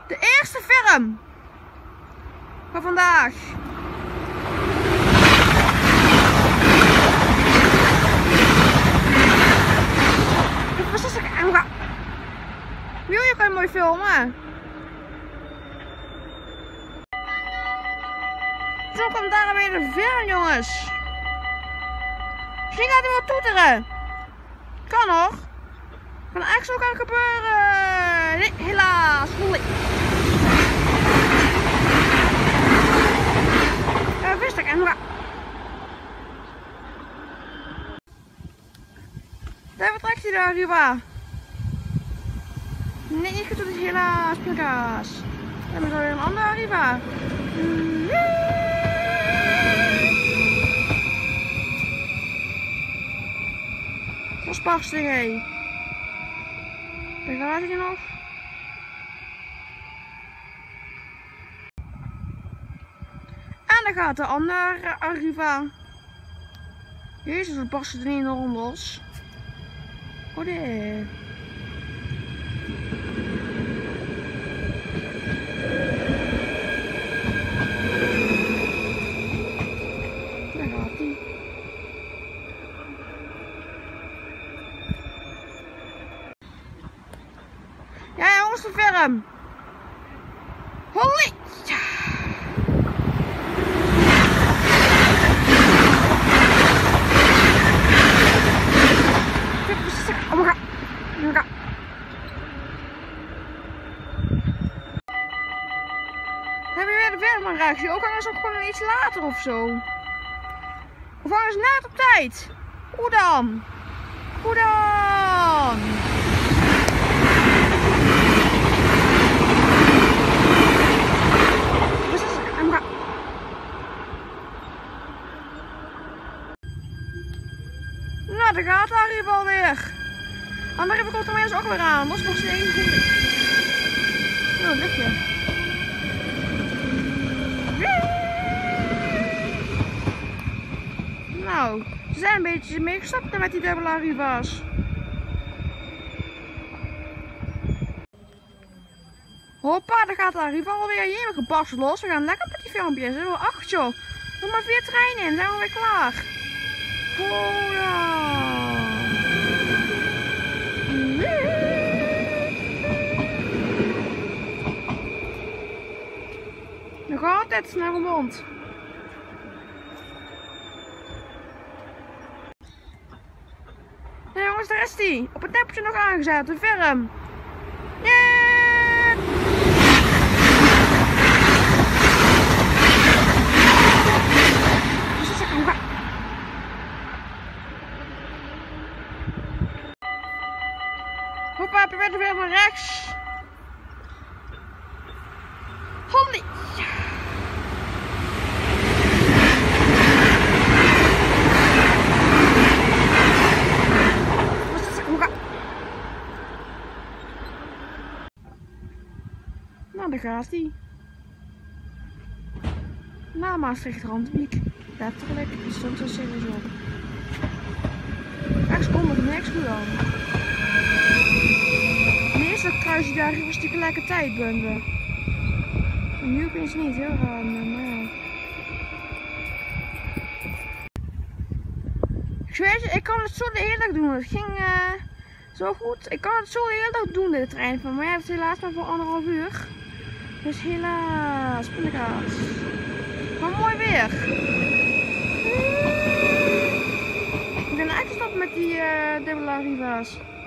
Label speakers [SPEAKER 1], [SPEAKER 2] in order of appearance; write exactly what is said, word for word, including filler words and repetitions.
[SPEAKER 1] De eerste film van vandaag. Wil je gewoon mooi filmen? Zo komt daar weer de film, jongens. Misschien gaat hij wel toeteren. Kan nog. Kan echt zo kan gebeuren. Nee, helaas. Hoi. Ja, wist ik. En daar vertrekt hij daar, Ruba. Nee, ik doe het helaas, pindakaas. En dan weer een andere Arriva. Dat is barstig, hé. Daar gaat hij nog. En dan gaat de andere Arriva. Jezus, wat barst het er niet enorm los. Oh nee. Ja, jongens, de film. Holly! Ja. Oh my god. Oh my god. Heb je weer de filmreactie? Ook hangen ze ook gewoon iets later of zo? Of hangen ze net op tijd? Hoe dan? Hoe dan? Nou, daar gaat daar hier wel weer. En daar heb ik er mensen ook weer aan. Dat is nog steeds goed. Oh, ligt je. Nou, ze zijn een beetje meegestapt met die dubbele Arriva's. Hoppa, daar gaat de Arriva alweer. Hier gebarst los. We gaan lekker met die filmpjes. Er zijn wel acht, joh. Nog maar vier treinen in, zijn we weer klaar. Hoera! Nog altijd naar de mond. Nou jongens, daar is die. Op het nepje nog aangezet, de film. Yeah! Hoppa, probeer weer van rechts. Hondi. Nou, daar gaat hij. Na Maastricht Randwijk. Letterlijk, die stond er serieus op. Rechts komt er niks goed aan. Dat kruisje daar was tegelijkertijd bundelen. En nu opeens niet, heel raar, maar ja. Ik zweer je, ik kan het zo de hele dag doen. Het ging uh, zo goed. Ik kan het zo de hele dag doen, dit trein van. Maar ja, het is helaas maar voor anderhalf uur. Dus helaas, pindakaas. Maar mooi weer. Ik ben eigenlijk gestopt met die uh, dubbele Arriva's.